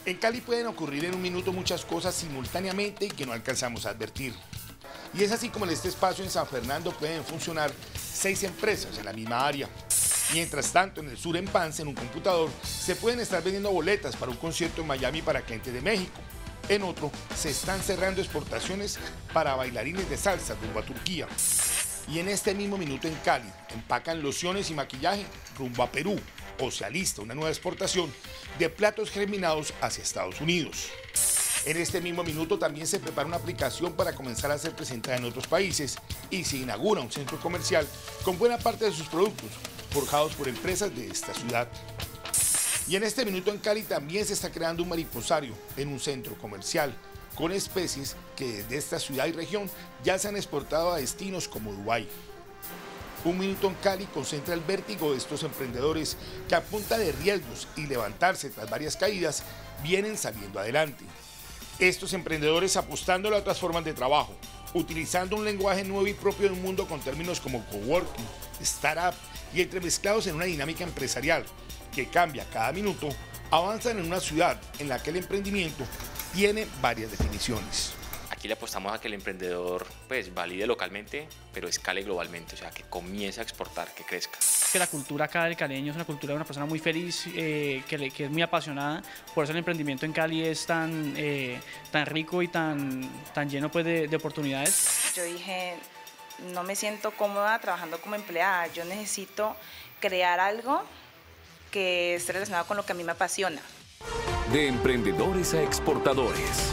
En Cali pueden ocurrir en un minuto muchas cosas simultáneamente y que no alcanzamos a advertir. Y es así como en este espacio en San Fernando pueden funcionar 6 empresas en la misma área. Mientras tanto, en el sur, en Pance, en un computador, se pueden estar vendiendo boletas para un concierto en Miami para clientes de México. En otro, se están cerrando exportaciones para bailarines de salsa rumbo a Turquía. Y en este mismo minuto en Cali, empacan lociones y maquillaje rumbo a Perú, o se alista una nueva exportación de platos germinados hacia Estados Unidos. En este mismo minuto también se prepara una aplicación para comenzar a ser presentada en otros países y se inaugura un centro comercial con buena parte de sus productos forjados por empresas de esta ciudad. Y en este minuto en Cali también se está creando un mariposario en un centro comercial con especies que desde esta ciudad y región ya se han exportado a destinos como Dubái. Un minuto en Cali concentra el vértigo de estos emprendedores que a punta de riesgos y levantarse tras varias caídas vienen saliendo adelante. Estos emprendedores apostándole a otras formas de trabajo, utilizando un lenguaje nuevo y propio de un mundo con términos como coworking, startup y entremezclados en una dinámica empresarial que cambia cada minuto, avanzan en una ciudad en la que el emprendimiento tiene varias definiciones. Aquí le apostamos a que el emprendedor pues valide localmente, pero escale globalmente, o sea, que comience a exportar, que crezca. Que la cultura acá del caleño es una cultura de una persona muy feliz, que es muy apasionada, por eso el emprendimiento en Cali es tan rico y tan lleno pues, de oportunidades. Yo dije, no me siento cómoda trabajando como empleada, yo necesito crear algo que esté relacionado con lo que a mí me apasiona. De emprendedores a exportadores.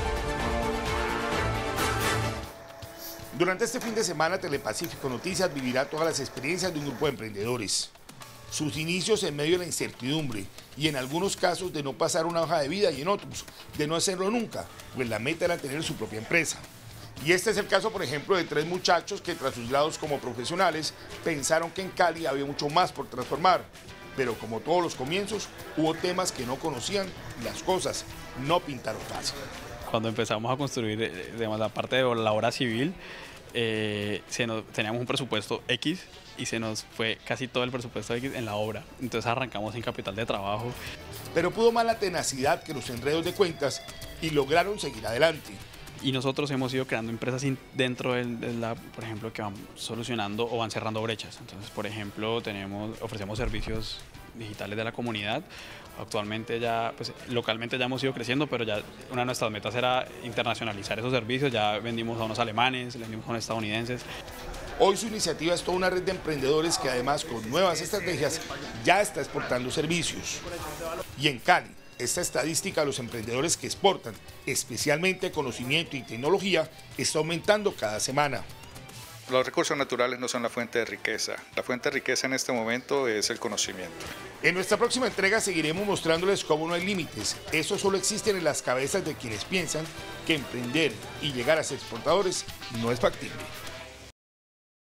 Durante este fin de semana, Telepacífico Noticias vivirá todas las experiencias de un grupo de emprendedores. Sus inicios en medio de la incertidumbre y en algunos casos de no pasar una hoja de vida y en otros de no hacerlo nunca, pues la meta era tener su propia empresa. Y este es el caso, por ejemplo, de 3 muchachos que tras sus grados como profesionales pensaron que en Cali había mucho más por transformar. Pero como todos los comienzos, hubo temas que no conocían y las cosas no pintaron fácil. Cuando empezamos a construir digamos, la parte de la obra civil, teníamos un presupuesto X y se nos fue casi todo el presupuesto X en la obra. Entonces arrancamos sin capital de trabajo. Pero pudo más la tenacidad que los enredos de cuentas y lograron seguir adelante. Y nosotros hemos ido creando empresas dentro de la, por ejemplo, que van solucionando o van cerrando brechas. Entonces, por ejemplo, ofrecemos servicios digitales de la comunidad. Actualmente ya, pues localmente ya hemos ido creciendo, pero ya una de nuestras metas era internacionalizar esos servicios. Ya vendimos a unos alemanes, vendimos a unos estadounidenses. Hoy su iniciativa es toda una red de emprendedores que además con nuevas estrategias ya está exportando servicios. Y en Cali, esta estadística de los emprendedores que exportan, especialmente conocimiento y tecnología, está aumentando cada semana. Los recursos naturales no son la fuente de riqueza. La fuente de riqueza en este momento es el conocimiento. En nuestra próxima entrega seguiremos mostrándoles cómo no hay límites. Eso solo existen en las cabezas de quienes piensan que emprender y llegar a ser exportadores no es factible.